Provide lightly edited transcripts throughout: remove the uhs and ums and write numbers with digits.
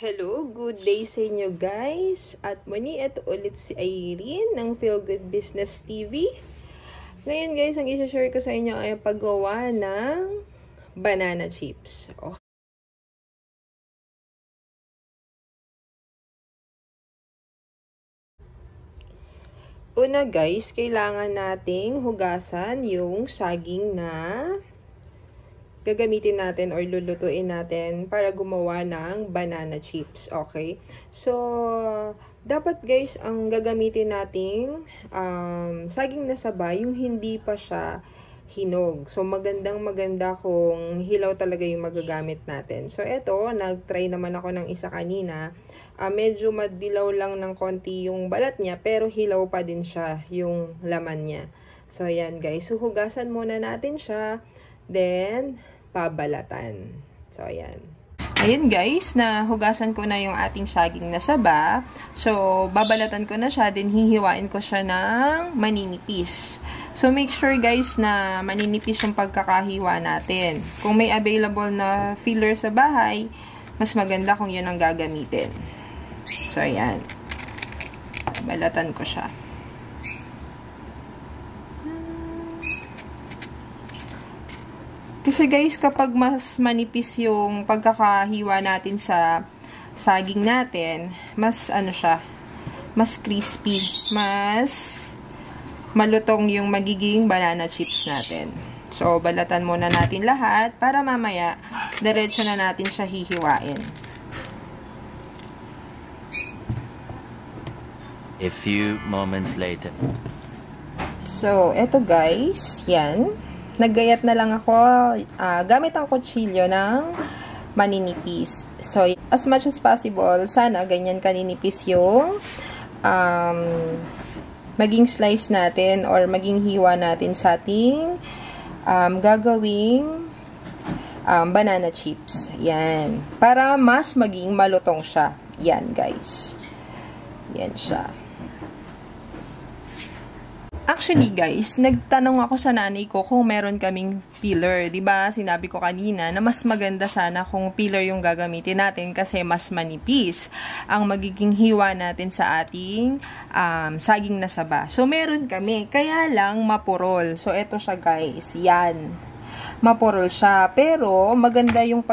Hello, good day sa inyo guys. At muli, ito ulit si Irene ng Feel Good Business TV. Ngayon guys, ang isa-share ko sa inyo ay paggawa ng banana chips. Okay. Una guys, kailangan nating hugasan yung saging na gagamitin natin or lulutuin natin para gumawa ng banana chips, okay? So, dapat guys, ang gagamitin nating saging na saba, yung hindi pa siya hinog. So, maganda kung hilaw talaga yung magagamit natin. So, eto, nag-try naman ako ng isa kanina. Medyo madilaw lang ng konti yung balat niya, pero hilaw pa din siya yung laman niya. So, ayan guys. So, hugasan muna natin siya. Then, pabalatan. So, ayan. Ayun guys, nahugasan ko na yung ating saging na saba. So, babalatan ko na siya, then hihiwain ko siya ng maninipis. So, make sure guys na maninipis yung pagkakahiwa natin. Kung may available na filler sa bahay, mas maganda kung yun ang gagamitin. So, ayan. Balatan ko siya. Kasi guys, kapag mas manipis yung pagkakahiwa natin sa saging natin, mas ano siya, mas crispy, mas malutong yung magiging banana chips natin. So, balatan muna natin lahat para mamaya, diretso na natin siya hihiwain. A few moments later. So, eto guys, yan. Naggayat na lang ako, gamit ang kutsilyo ng maninipis. So, as much as possible, sana ganyan kaninipis yung maging slice natin or maging hiwa natin sa ating gagawing banana chips. Yan. Para mas maging malutong siya. Yan, guys. Yan siya. Actually, guys, nagtanong ako sa nanay ko kung meron kaming peeler. Diba? Sinabi ko kanina na mas maganda sana kung peeler yung gagamitin natin kasi mas manipis ang magiging hiwa natin sa ating saging na saba. So, meron kami. Kaya lang, mapurol. So, eto siya, guys. Yan. Mapurol siya. Pero, maganda yung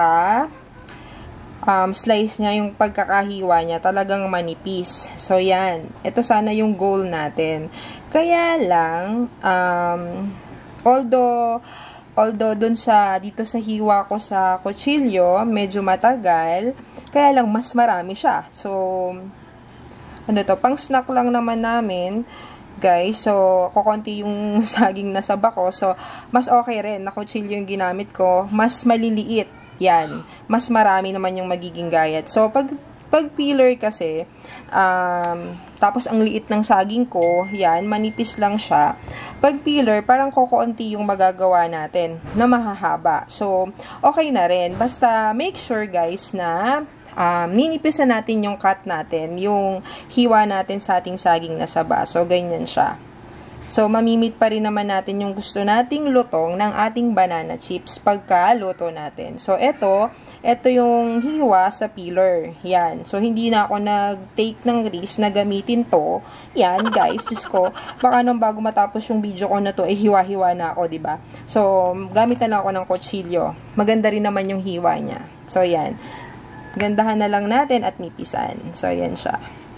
slice niya, yung pagkakahiwa niya, talagang manipis. So, yan. Ito sana yung goal natin. Kaya lang, although dito sa hiwa ko sa kutsilyo, medyo matagal, kaya lang mas marami siya. So, ano to, pang snack lang naman namin, guys. So, kukunti yung saging na saba ko. So, mas okay rin na kutsilyo yung ginamit ko. Mas maliliit. Yan. Mas marami naman yung magiging gayat. So, pag peeler kasi, tapos ang liit ng saging ko, yan, manipis lang siya. Pag peeler, parang kukunti yung magagawa natin na mahahaba. So, okay na rin. Basta, make sure guys na ninipisan natin yung cut natin, yung hiwa natin sa ating saging na saba. So, ganyan siya. So, mamimit pa rin naman natin yung gusto nating lutong ng ating banana chips pagka luto natin. So, ito yung hiwa sa peeler. Yan. So, hindi na ako nag-take ng risk na gamitin to. Yan, guys. Diyos ko, baka nung bago matapos yung video ko na to, hiwa-hiwa na ako, diba? So, gamit na lang ako ng kutsilyo. Maganda rin naman yung hiwa niya. So, yan. Gandahan na lang natin at nipisan. So, yan siya.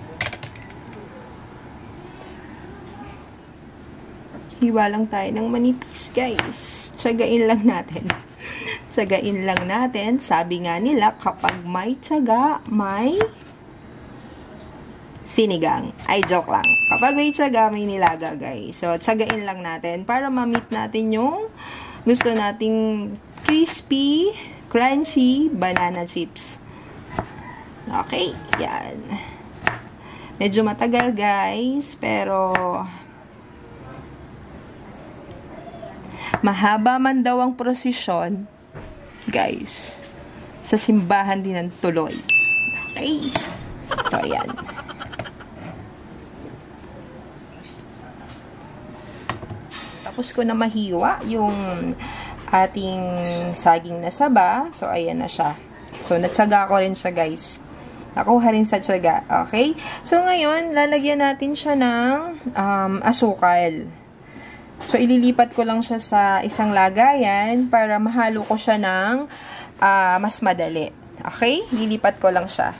Hiwa lang tayo ng manipis, guys. Tsagain lang natin. Tsagain lang natin. Sabi nga nila, kapag may tsaga, may sinigang. Ay, joke lang. Kapag may tsaga, may nilaga, guys. So, tsagain lang natin para ma-meet natin yung gusto nating crispy, crunchy banana chips. Okay, yan. Medyo matagal, guys, pero mahaba man daw ang prosesyon, guys, sa simbahan din ang tuloy. Okay. So, ayan. Tapos ko na mahiwa yung ating saging na saba. So, ayan na siya. So, natsaga ko rin siya, guys. Nakuha rin sa tiyaga. Okay? So, ngayon, lalagyan natin siya ng asukal. So, ililipat ko lang siya sa isang lagayan para mahalo ko siya ng mas madali. Okay? Lilipat ko lang siya.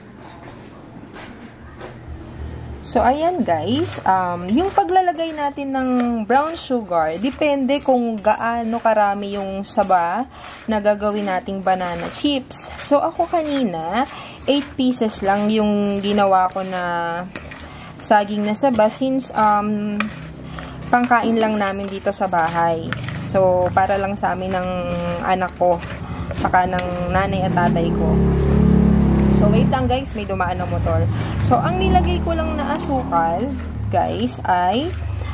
So, ayan guys, yung paglalagay natin ng brown sugar, depende kung gaano karami yung saba na gagawin nating banana chips. So, ako kanina, 8 pieces lang yung ginawa ko na saging na saba since pangkain lang namin dito sa bahay. So, para lang sa amin ng anak ko, saka ng nanay at tatay ko. So, wait lang guys, may dumaan na motor. So, ang nilagay ko lang na asukal, guys, ay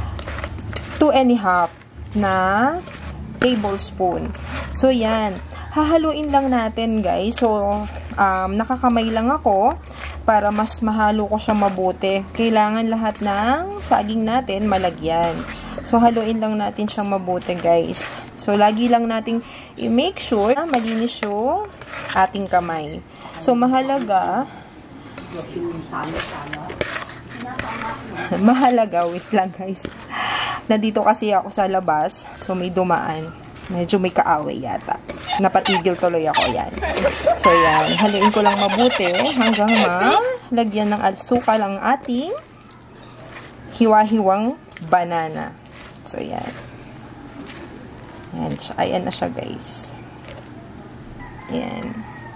2½ na tablespoon. So, yan. Hahaluin lang natin, guys. So, nakakamay lang ako para mas mahalo ko siya mabuti. Kailangan lahat ng saging natin malagyan. So, haluin lang natin siyang mabuti, guys. So, lagi lang nating i-make sure na malinis yung ating kamay. So, mahalaga, wait lang guys. Nandito kasi ako sa labas, so may dumaan. Medyo may kaaway yata. Napatigil tuloy ako, yan. So, yan. Haluin ko lang mabuti hanggang malagyan ng asukal ang ating hiwa-hiwang banana. So, yan. Yan. Ayan na siya, guys. Yan.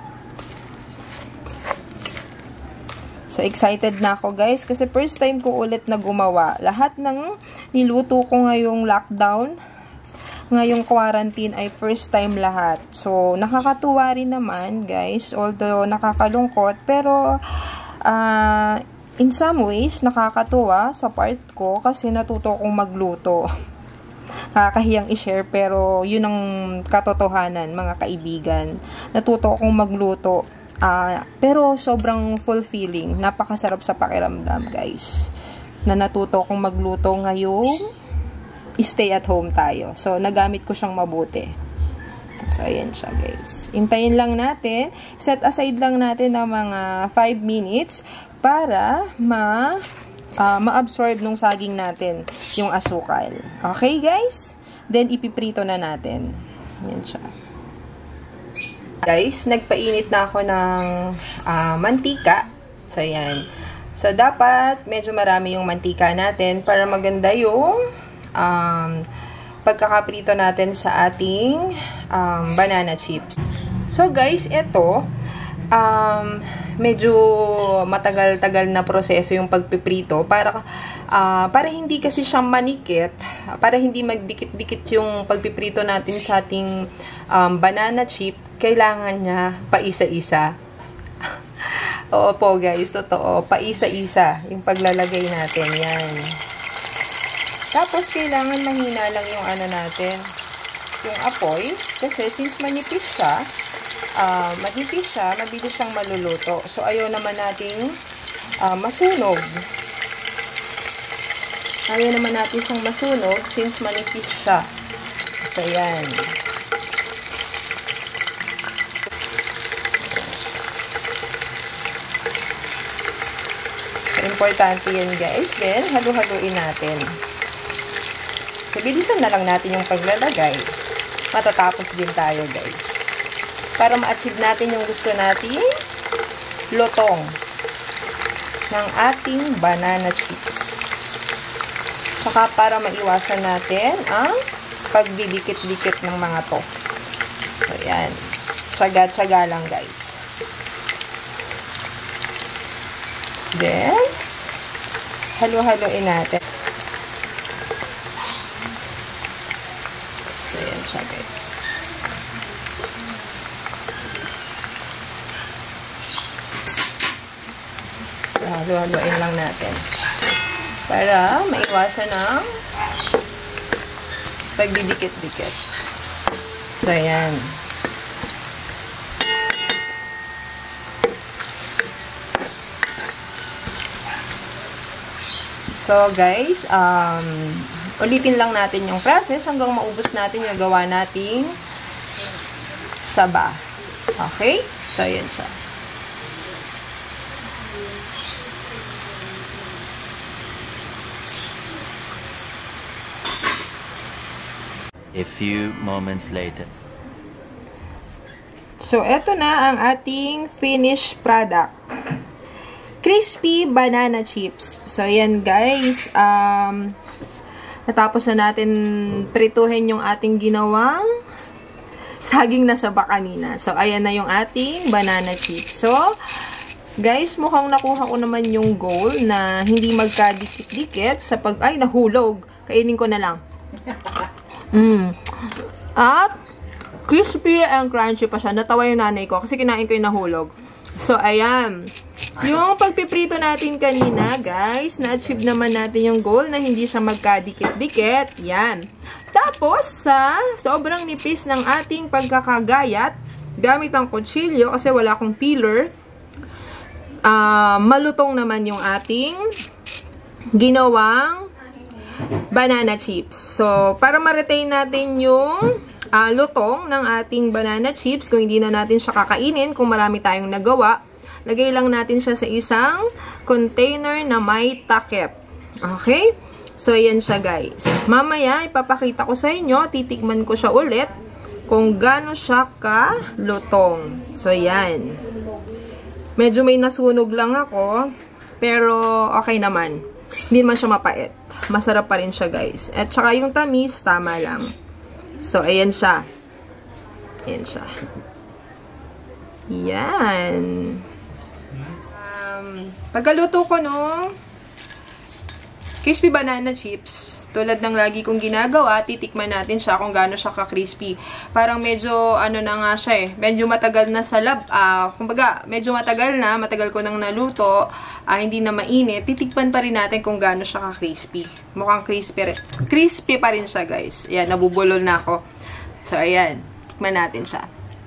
So, excited na ako, guys, kasi first time ko ulit na gumawa. Lahat ng niluto ko ngayong lockdown, ngayong quarantine, ay first time lahat. So, nakakatuwa rin naman, guys, although nakakalungkot, pero, in some ways, nakakatuwa sa part ko kasi natuto kong magluto. Nakakahiyang i-share, pero yun ang katotohanan, mga kaibigan. Natuto akong magluto. Pero sobrang fulfilling. Napakasarap sa pakiramdam, guys. Na natuto akong magluto ngayong stay at home tayo. So, nagamit ko siyang mabuti. So, ayan siya, guys. Hintayin lang natin. Set aside lang natin ng mga 5 minutes para ma-absorb nung saging natin yung asukal. Okay, guys? Then, ipiprito na natin. Ayan siya. Guys, nagpainit na ako ng mantika. So, yan. So, dapat medyo marami yung mantika natin para maganda yung pagkakaprito natin sa ating banana chips. So, guys, ito, medyo matagal-tagal na proseso yung pagpiprito para hindi kasi siya manikit, para hindi magdikit-dikit yung pagpiprito natin sa ating banana chip. Kailangan niya paisa-isa. Oo po guys, totoo. Paisa-isa yung paglalagay natin. Yan. Tapos, kailangan mahina lang yung ano natin, yung apoy. Kasi since manipis siya, mabilis siyang maluluto. So, ayaw naman nating masunog. Ayaw naman natin siyang masunog since manipis siya. So, yan. Importante yun, guys. Then, halu-haluin natin. So, bilisan na lang natin yung paglalagay. Matatapos din tayo, guys. Para ma-achieve natin yung gusto nating lutong ng ating banana chips. Saka para maiwasan natin ang pagdidikit-dikit ng mga to. So, yan. Tsaga-tsaga lang, guys. Then, halu-haluin natin. So, yan siya, guys. Halu-haluin lang natin. Para maiwasan ang pagdidikit-dikit. So, yan. So, guys, ulitin lang natin yung process hanggang maubos natin yung gawa nating saba. Okay? So, yan siya. A few moments later. So, eto na ang ating finished product. Crispy banana chips. So, yan guys. Natapos na natin prituhin yung ating ginawang saging na saba kanina. So, ayan na yung ating banana chips. So, guys, mukhang nakuha ko naman yung goal na hindi magkadikit-dikit sa ay, nahulog. Kainin ko na lang. At, crispy and crunchy pa siya. Natawa yung nanay ko kasi kinain ko yung nahulog. So, ayan. Yung pagpiprito natin kanina, guys, na-achieve naman natin yung goal na hindi siya magkadikit-dikit. Yan. Tapos, sa sobrang nipis ng ating pagkakagayat, gamit ang kutsilyo kasi wala akong peeler, malutong naman yung ating ginawang banana chips. So, para ma-retain natin yung lutong ng ating banana chips, kung hindi na natin siya kakainin, kung marami tayong nagawa, lagay lang natin siya sa isang container na may takip. Okay? So, yan siya guys. Mamaya, ipapakita ko sa inyo, titikman ko siya ulit, kung gaano siya kalutong. So, yan. Medyo may nasunog lang ako, pero okay naman. Hindi naman siya mapait. Masarap pa rin siya, guys. At saka yung tamis, tama lang. So, ayan siya. Ayan siya. Yan. Pagkaluto ko no, crispy banana chips, tulad ng lagi kong ginagawa, titikman natin siya kung gaano siya ka-crispy. Parang medyo, ano na nga siya eh, medyo matagal na sa kumbaga, medyo matagal ko nang naluto, hindi na mainit, titikman pa rin natin kung gaano siya ka-crispy. Mukhang crispy pa rin siya guys. Ayan, nabubulol na ako. So, ayan, tikman natin siya.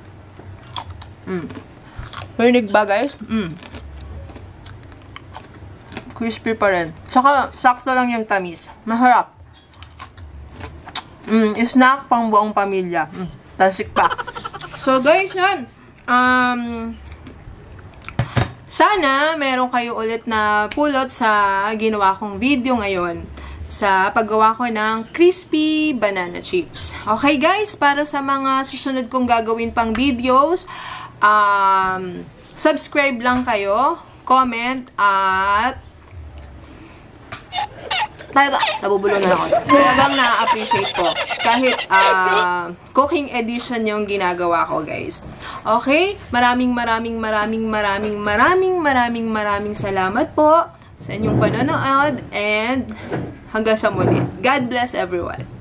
Marinig ba guys? Crispy pa rin. Tsaka, sakto lang yung tamis. Maharap. Snack pang buong pamilya. Tasik pa. So, guys, yan. Sana, meron kayo ulit na pulot sa ginawa kong video ngayon sa paggawa ko ng crispy banana chips. Okay, guys? Para sa mga susunod kong gagawin pang videos, subscribe lang kayo, comment, at nabubulong na ako. Talagang na-appreciate ko. Kahit cooking edition yung ginagawa ko, guys. Okay? Maraming salamat po sa inyong panonood and hanggang sa muli. God bless everyone.